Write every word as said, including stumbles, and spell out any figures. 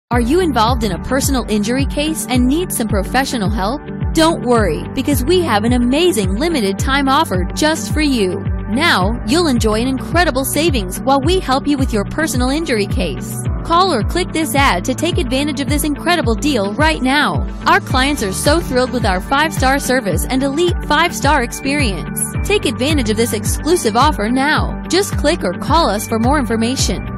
Are you involved in a personal injury case and need some professional help? Don't worry, because we have an amazing limited time offer just for you. Now, you'll enjoy an incredible savings while we help you with your personal injury case. Call or click this ad to take advantage of this incredible deal right now. Our clients are so thrilled with our five-star service and elite five-star experience. Take advantage of this exclusive offer now. Just click or call us for more information.